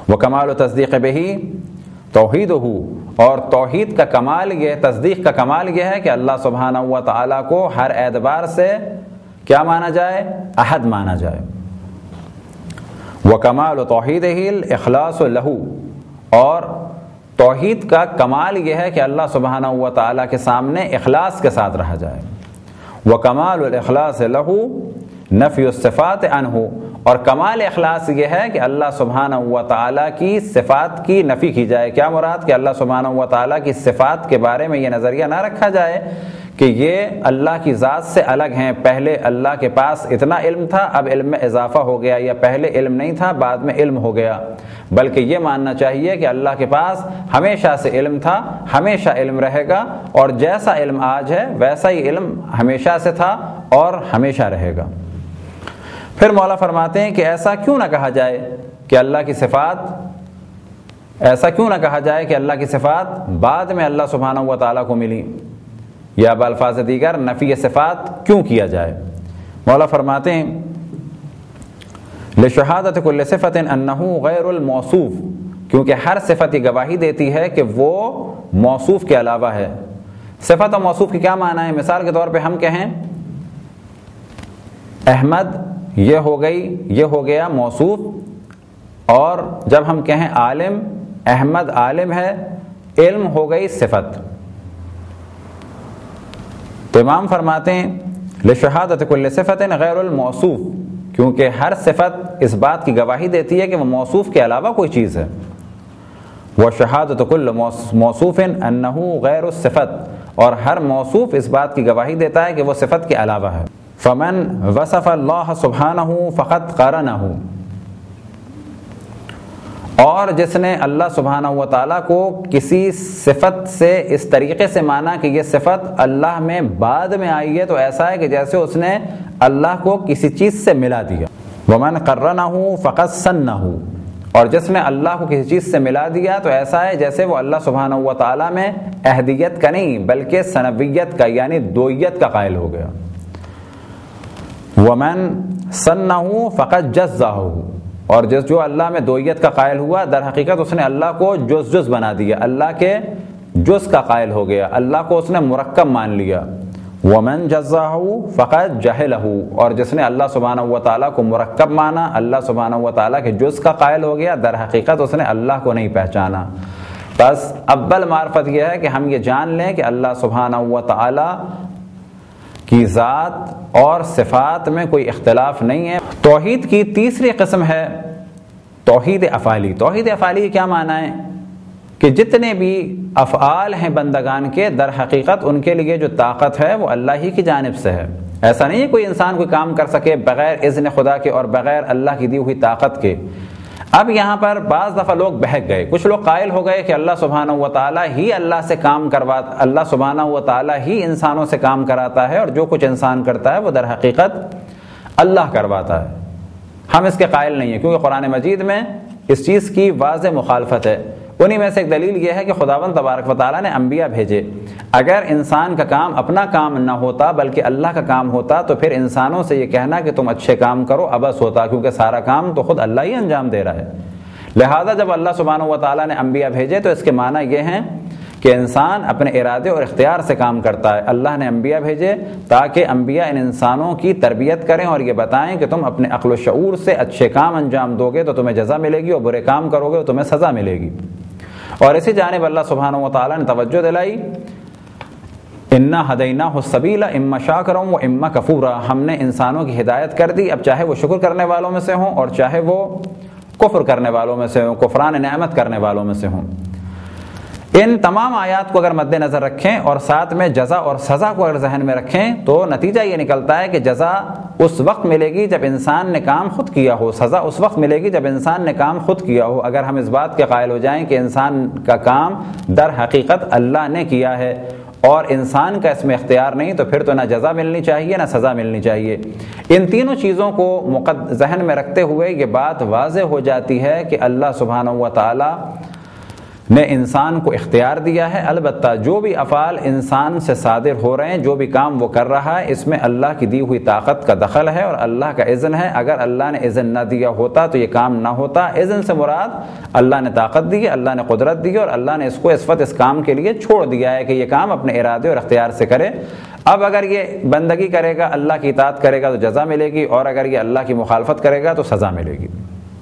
وکمال تصدیق بہی توحیدہ، اور توحید کا کمال یہ، تصدیق کا کمال یہ ہے کہ اللہ سبحانہ و تعالیٰ کو ہر اعتبار سے کیا مانا جائے؟ احد مانا جائے۔ وکمال توحیدہ الاخلاص لہ، اور توحید کا کمال یہ ہے کہ اللہ سبحانہ و تعالیٰ کے سامنے اخلاص کے ساتھ رہا جائے۔ وکمال الاخلاص لہ نفی الصفات عنہ، اور کمال اخلاص یہ ہے کہ اللہ سبحانہ و تعالیٰ کی صفات کی نفی کی جائے۔ کیا مراد؟ کہ اللہ سبحانہ و تعالیٰ کی صفات کے بارے میں یہ نظریہ نہ رکھا جائے کہ یہ اللہ کی ذات سے الگ ہیں، پہلے اللہ کے پاس اتنا علم تھا اب علم میں اضافہ ہو گیا، یا پہلے علم نہیں تھا بعد میں علم ہو گیا، بلکہ یہ ماننا چاہیے کہ اللہ کے پاس ہمیشہ سے علم تھا، ہمیشہ علم رہے گا، اور جیسا علم آج ہے ویسا ہی علم ہمیشہ سے تھا اور ہمیشہ رہے گا۔ پھر مولا فرماتے ہیں کہ ایسا کیوں نہ کہا جائے کہ اللہ کی صفات، ایسا کیوں نہ کہا جائے کہ اللہ کی صفات بعد میں اللہ سبحانہ و تعالیٰ کو ملی، یا بالفاظ دیگر نفی صفات کیوں کیا جائے؟ مولا فرماتے ہیں لشہادت کل صفت انہ غیر الموصوف، کیونکہ ہر صفت یہ گواہی دیتی ہے کہ وہ موصوف کے علاوہ ہے۔ صفت اور موصوف کی کیا معنی ہے؟ مثال کے طور پہ ہم کہیں احمد، یہ ہو گیا موصوف، اور جب ہم کہیں عالم، احمد عالم ہے، علم ہو گئی صفت۔ تو امام فرماتے ہیں لشہادت کل صفت غیر الموصوف، کیونکہ ہر صفت اس بات کی گواہی دیتی ہے کہ وہ موصوف کے علاوہ کوئی چیز ہے۔ وشہادت کل موصوف انہ غیر الصفت، اور ہر موصوف اس بات کی گواہی دیتا ہے کہ وہ صفت کے علاوہ ہے۔ فمن وصف اللہ سبحانہ فقط قرنہ، اور جس نے اللہ سبحانہ و تعالیٰ کو کسی صفت سے اس طریقے سے مانا کہ یہ صفت اللہ میں بعد میں آئی ہے، تو ایسا ہے کہ جیسے اس نے اللہ کو کسی چیز سے ملا دیا۔ ومن قرنہ فقط سنہ، اور جس نے اللہ کو کسی چیز سے ملا دیا تو ایسا ہے جیسے وہ اللہ سبحانہ و تعالیٰ میں احدیت کا نہیں بلکہ ثنویت کا یعنی دوئیت کا قائل ہو گیا۔ ومن سنہ فقط جزہ، اور جو اللہ میں دوئیت کا قائل ہوا در حقیقت اس نے اللہ کو جز بنا دیا، اللہ کے جز کا قائل ہو گیا، اللہ کو اس نے مرکب مان لیا۔ ومن جزہ فقط جہلہ، اور جس نے اللہ سبحانہ و تعالیٰ کو مرکب مانا، اللہ سبحانہ و تعالیٰ کے جز کا قائل ہو گیا، در حقیقت اس نے اللہ کو نہیں پہچانا۔ بس اول معرفت یہ ہے کہ ہم یہ جان لیں کہ اللہ سبحانہ و تعالیٰ کی ذات اور صفات میں کوئی اختلاف نہیں ہے۔ توحید کی تیسری قسم ہے توحید افعالی۔ توحید افعالی کیا معنی ہے؟ کہ جتنے بھی افعال ہیں بندگان کے، در حقیقت ان کے لیے جو طاقت ہے وہ اللہ ہی کی جانب سے ہے۔ ایسا نہیں ہے کوئی انسان کوئی کام کر سکے بغیر اذن خدا کے اور بغیر اللہ کی دی ہوئی طاقت کے۔ اب یہاں پر بعض دفعہ لوگ بہک گئے، کچھ لوگ قائل ہو گئے کہ اللہ سبحانہ و تعالیٰ ہی اللہ سے کام کرواتا، اللہ سبحانہ و تعالیٰ ہی انسانوں سے کام کراتا ہے، اور جو کچھ انسان کرتا ہے وہ در حقیقت اللہ کرواتا ہے۔ ہم اس کے قائل نہیں ہیں، کیونکہ قرآن مجید میں اس چیز کی واضح مخالفت ہے۔ انہی میں سے ایک دلیل یہ ہے کہ خداوند تبارک و تعالیٰ نے انبیاء بھیجے۔ اگر انسان کا کام اپنا کام نہ ہوتا بلکہ اللہ کا کام ہوتا تو پھر انسانوں سے یہ کہنا کہ تم اچھے کام کرو ابس ہوتا، کیونکہ سارا کام تو خود اللہ ہی انجام دے رہا ہے۔ لہذا جب اللہ سبحانہ و تعالیٰ نے انبیاء بھیجے تو اس کے معنی یہ ہیں کہ انسان اپنے ارادے اور اختیار سے کام کرتا ہے۔ اللہ نے انبیاء بھیجے تاکہ انبیاء ان انسانوں کی تربیت کریں اور یہ بتائیں کہ تم اپنے عقل و شعور سے اچھے کام انجام دو گے تو تمہیں جزا ملے گی، اور برے کام کرو گے تو تمہیں سزا ملے گی۔ اور اسی جانب اللہ سبحانہ و تعالیٰ نے توجہ دلائی، انا ہدیناہ السبیل اما شاکرا و اما کفورا، ہم نے انسانوں کی ہدایت کر دی، اب چاہے وہ شکر کرنے والوں میں سے ہوں اور چاہے وہ کفر کرنے والوں میں سے ہوں، کفران نعمت کرنے والوں میں سے ہوں۔ ان تمام آیات کو اگر مد نظر رکھیں اور ساتھ میں جزا اور سزا کو اگر ذہن میں رکھیں تو نتیجہ یہ نکلتا ہے کہ جزا اس وقت ملے گی جب انسان نے کام خود کیا ہو، سزا اس وقت ملے گی جب انسان نے کام خود کیا ہو۔ اگر ہم اس بات کے قائل ہو جائیں کہ انسان کا کام در حقیقت اللہ نے کیا ہے اور انسان کا اس میں اختیار نہیں، تو پھر تو نہ جزا ملنی چاہیے نہ سزا ملنی چاہیے۔ ان تینوں چیزوں کو ذہن میں رکھتے ہوئے یہ بات واضح ہو جاتی ہے کہ اللہ سبحانہ و تعالی نے انسان کو اختیار دیا ہے، البتہ جو بھی افعال انسان سے صادر ہو رہے ہیں، جو بھی کام وہ کر رہا ہے، اس میں اللہ کی دی ہوئی طاقت کا دخل ہے اور اللہ کا اذن ہے۔ اگر اللہ نے اذن نہ دیا ہوتا تو یہ کام نہ ہوتا۔ اذن سے مراد اللہ نے طاقت دی ہے، اللہ نے قدرت دی ہے اور اللہ نے اس کو اس وقت اس کام کے لیے چھوڑ دیا ہے کہ یہ کام اپنے ارادے اور اختیار سے کرے۔ اب اگر یہ بندگی کرے گا، اللہ کی اطاعت کرے گا تو جزا ملے گی، اور اگر یہ اللہ کی مخالفت کرے گا تو سزا ملے گی۔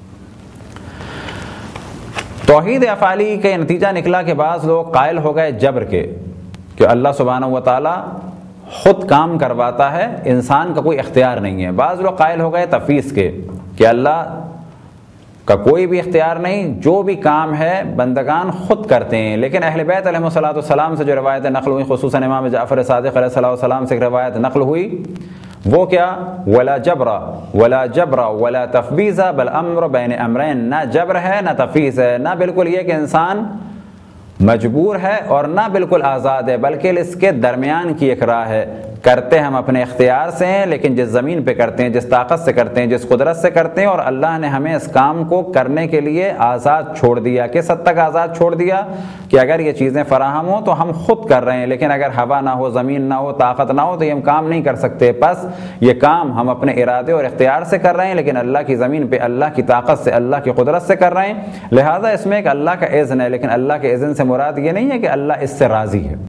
توحید افعالی کے نتیجہ نکلا کہ بعض لوگ قائل ہو گئے جبر کے، کہ اللہ سبحانہ و تعالی خود کام کرواتا ہے، انسان کا کوئی اختیار نہیں ہے۔ بعض لوگ قائل ہو گئے تفویض کے، کہ اللہ کا کوئی بھی اختیار نہیں، جو بھی کام ہے بندگان خود کرتے ہیں۔ لیکن اہل بیت علیہ الصلوۃ والسلام سے جو روایتیں نقل ہوئی، خصوصاً امام جعفر صادق علیہ الصلوۃ والسلام سے ایک روایت نقل ہوئی، وہ کیا؟ ولا جبر ولا تفویض بل امر بین امرین، نہ جبر ہے نہ تفویض ہے، نہ بالکل یہ کہ انسان مجبور ہے اور نہ بالکل آزاد ہے، بلکہ اس کے درمیان کی ایک راہ ہے۔ کرتے ہم اپنے اختیار سے ہیں، لیکن جس زمین پہ کرتے ہیں، جس طاقت سے کرتے ہیں، جس قدرت سے کرتے ہیں، اور اللہ نے ہمیں اس کام کو کرنے کے لیے آزاد چھوڑ دیا۔ کس حد تک آزاد چھوڑ دیا؟ کہ اگر یہ چیزیں فراہم ہوں تو ہم خود کر رہے ہیں، لیکن اگر ہوا نہ ہو، زمین نہ ہو، طاقت نہ ہو تو یہ ہم کام نہیں کر سکتے۔ بس یہ کام ہم اپنے ارادے اور اختیار سے کر رہے ہیں، لیکن اللہ کی زمین پہ اللہ کی طاقت سے، اللہ کی قدرت سے کر رہے ہیں۔ لہٰذا اس میں ایک اللہ کا اذن ہے، لیکن اللہ کے اذن سے مراد یہ نہیں ہے کہ اللہ اس سے راضی ہے۔